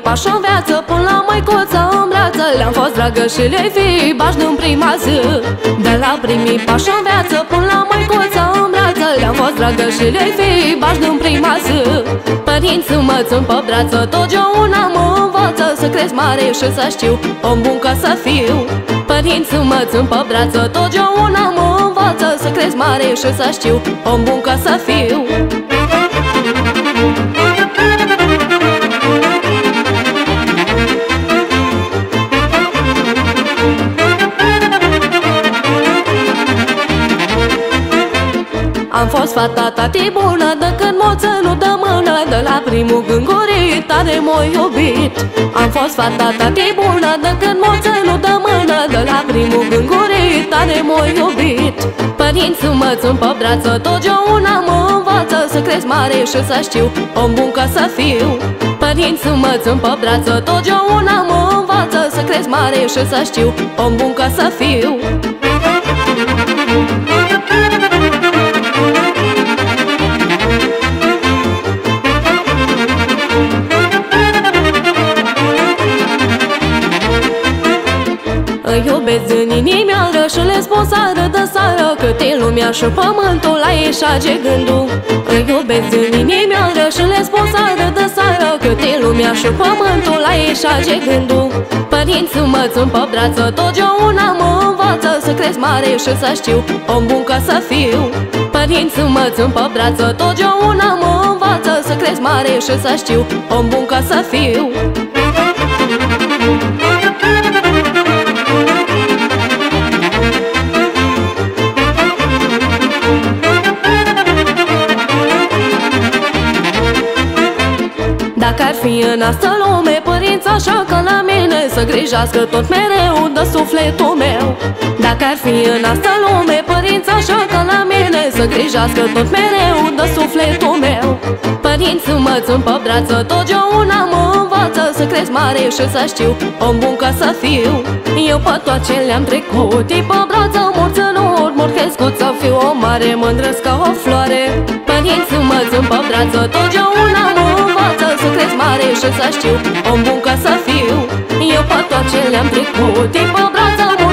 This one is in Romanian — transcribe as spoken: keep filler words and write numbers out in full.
pași în viață, până la măicuță în brață. Le-am fost dragă și le-i fi bași din prima zi. De la primii pași în viață, până la măicuță în brață. Le-am fost dragă și le-i fi bași din prima zi. Părinții mă țin pe brață, totdeauna mă învață să cresc mare și să știu om bun ca să fiu. Părinții mă țin pe brață, totdeauna mă învață să cresc mare și să știu om bun ca să fiu. Am fost fata tati bună de când m-o ținut de mână. De la primul gângurit tare m-o iubit. Am fost fata tati bună de când m-o ținut de mână. De la primul gângurit tare m-o iubit. Părinții mă țin pe brață, totdeauna mă învață să cresc mare și să știu om bun ca să fiu. Părinții mă țin pe brață, totdeauna mă învață să cresc mare și să știu om bun ca să fiu. Îi iubesc în inimioară și le spun sară de sară, cât e lumea și pământul, la ei șage gândul. Îi iubesc în inimioară și le spun sară de sară, cât e lumea și pământul, la ei șage gândul. Părinții mă țin pe brață, totdeauna mă învață să cresc mare și să știu om bun ca să fiu. Părinții mă țin pe brață, totdeauna mă învață să cresc mare și să știu om bun ca să fiu. Dacă ar fi în asta lume părinți așa ca la mine, să grijească tot mereu de sufletul meu. Dacă ar fi în asta lume părinți așa ca la mine, să grijească tot mereu de sufletul meu. Părinții mă țin pe brață, totdeauna mă învață să cresc mare și să știu om bun ca să fiu. Eu pe tot ce le-am trecut, ei pe brață mor ținut, mor crescut să fiu o mare, mândresc ca o floare. Părinții mă țin pe brață, totdeauna mă învață să cresc mare și să știu om bun ca să fiu. Eu pe tot ce le-am trecut, ei pe brață